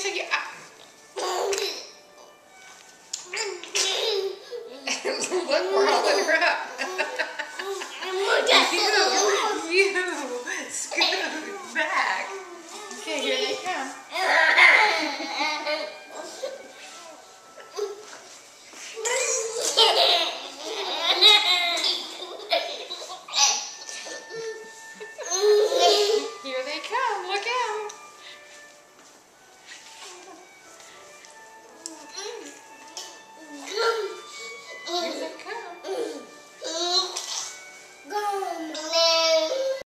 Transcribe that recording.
so you... Look, we're holding her up. You scoot back. Okay, here they